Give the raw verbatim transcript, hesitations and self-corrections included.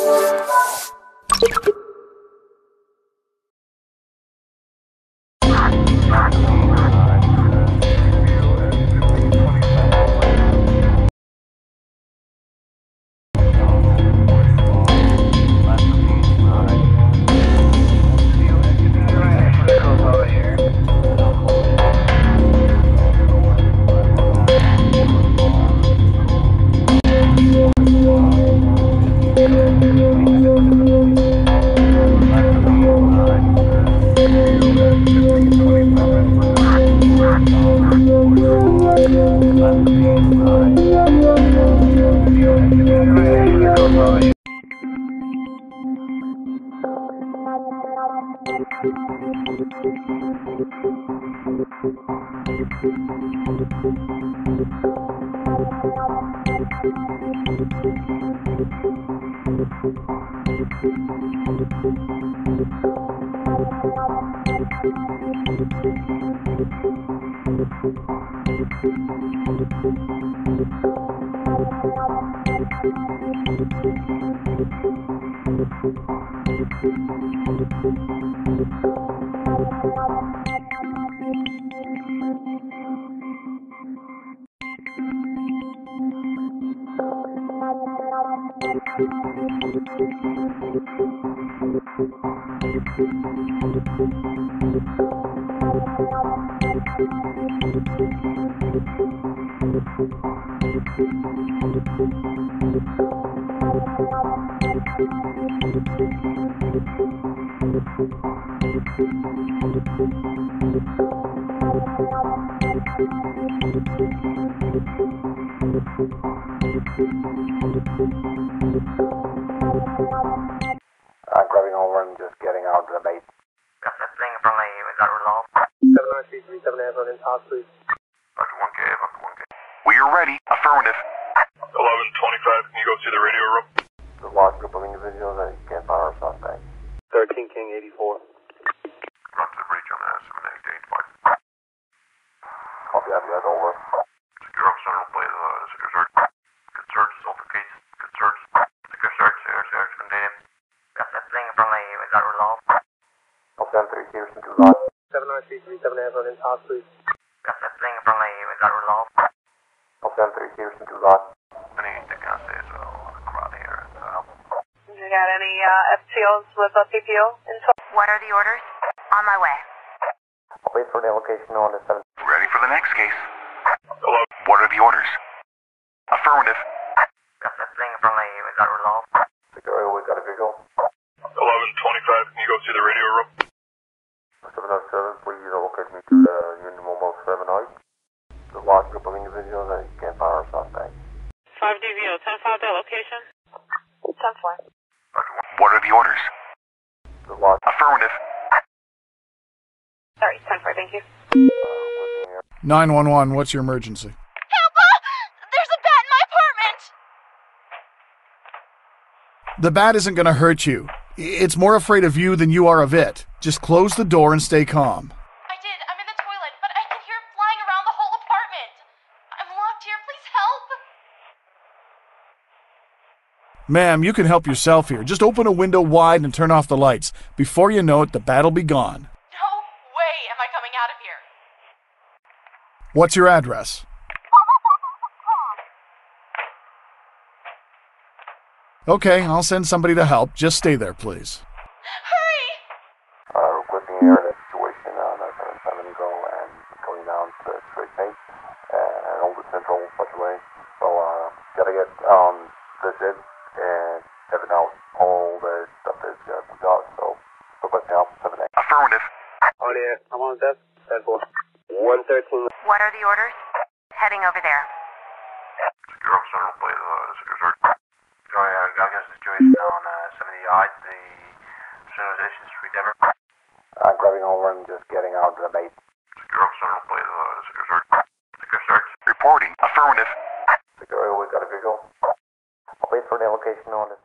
I'm grabbing over and just getting out of the base. Got that thing from the, we got resolved. seven nine three three seven eight in house, please. Doctor one K, Doctor one K. We are ready. Affirmative. eleven twenty-five, can you go to the radio room? The large group of individuals that can't find our suspect. thirteen King eighty-four. Run to the breach on the seven eight eight five. Copy that, that's over. Secure up central plate, uh, secure search. Good search, assault case. Good search. Secure search, secure search, contain. Got that thing from the, we got resolved. Copy that, three Houston, two lot. seven nine three three seven eight in house, please. Got that thing from the, we got resolved. Copy that, three Houston, two lot. I need to kind of say as well, a crowd here. Uh, You got any uh, F T Os with a P P O info? What are the orders? On my way. I'll wait for the location on the seven. Ready for the next case. Hello? What are the orders? Affirmative. got that thing from the, we got resolved. Secure, we got a vehicle. eleven twenty-five, can you go to the radio room? seven oh seven, please locate me to the unit mobile seven eight. The large group of individuals that can't find our suspect. five D V O, ten five that location. ten four. What are the orders? The large, Affirmative. Sorry, ten four, thank you. uh, looking here. nine one one, what's your emergency? Help! There's a bat in my apartment! The bat isn't going to hurt you. It's more afraid of you than you are of it. Just close the door and stay calm. I did. I'm in the toilet, but I can hear it flying around the whole apartment. I'm locked here. Please help. Ma'am, you can help yourself here. Just open a window wide and turn off the lights. Before you know it, the bat'll be gone. No way am I coming out of here. What's your address? Okay, I'll send somebody to help. Just stay there, please. Hurry! Uh, requesting here the situation on uh, seven seven go and going down to the straight pace and all the central patrol. So, uh, gotta get, um, this in and having out all the stuff that's uh, we got. So, requesting help seven eight. Affirmative. Oh yeah, I'm on desk. ten four. one thirteen. What are the orders? Heading over there. Secure up central plate, uh, secure search. Sorry, I got a situation on uh, seventy-eight, the Civilization Street, Denver. I'm grabbing over and just getting out of the base. Secure up central plate, uh, secure search. Secure search. Reporting. Affirmative. Secure, we got a vehicle. I'll wait for the location on the